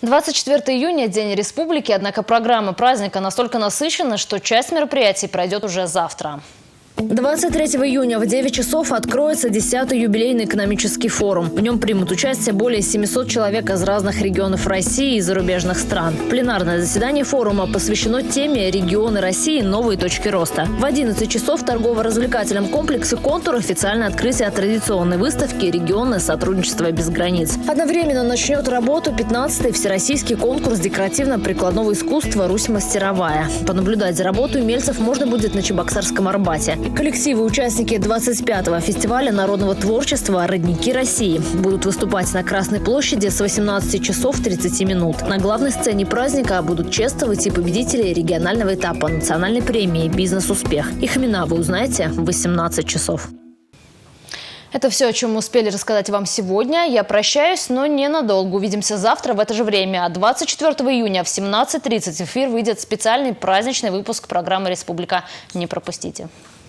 24 июня – День республики, однако программа праздника настолько насыщена, что часть мероприятий пройдет уже завтра. 23 июня в 9 часов откроется 10-й юбилейный экономический форум. В нем примут участие более 700 человек из разных регионов России и зарубежных стран. Пленарное заседание форума посвящено теме «Регионы России. Новые точки роста». В 11 часов в торгово-развлекательном комплексе «Контур» официальное открытие традиционной выставки «Регионы. Сотрудничество без границ». Одновременно начнет работу 15-й всероссийский конкурс декоративно-прикладного искусства «Русь мастеровая». Понаблюдать за работой умельцев можно будет на Чебоксарском Арбате. Коллективы-участники 25-го фестиваля народного творчества «Родники России» будут выступать на Красной площади с 18 часов 30 минут. На главной сцене праздника будут чествовать и победителей регионального этапа национальной премии «Бизнес-успех». Их имена вы узнаете в 18 часов. Это все, о чем мы успели рассказать вам сегодня. Я прощаюсь, но ненадолго. Увидимся завтра в это же время. 24 июня в 17:30 в эфир выйдет специальный праздничный выпуск программы «Республика». Не пропустите.